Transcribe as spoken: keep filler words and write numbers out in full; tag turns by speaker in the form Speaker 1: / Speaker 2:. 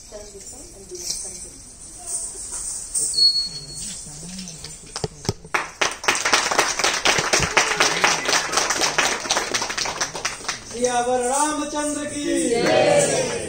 Speaker 1: Stand this one and do not continue.
Speaker 2: Siyavar Ramchandra की जय।